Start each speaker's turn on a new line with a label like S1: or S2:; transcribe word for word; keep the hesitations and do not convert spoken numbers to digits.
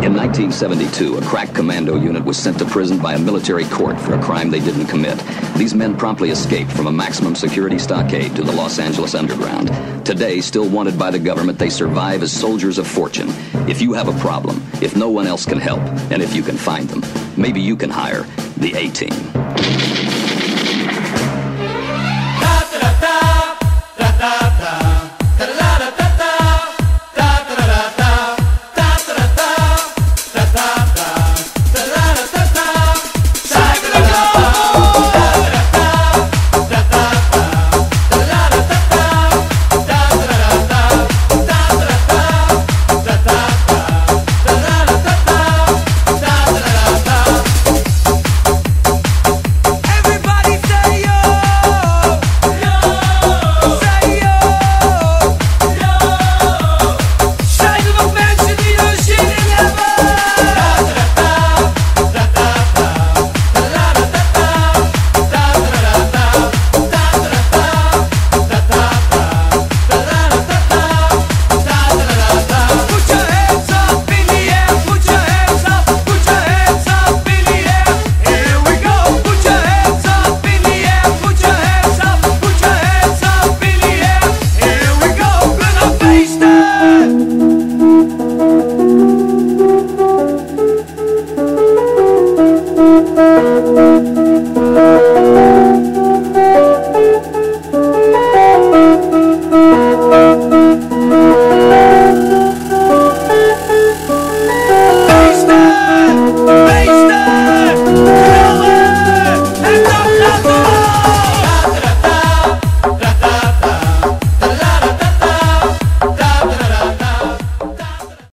S1: In nineteen seventy-two, a crack commando unit was sent to prison by a military court for a crime they didn't commit. These men promptly escaped from a maximum security stockade to the Los Angeles underground. Today, still wanted by the government, they survive as soldiers of fortune. If you have a problem, if no one else can help, and if you can find them, maybe you can hire the A-Team.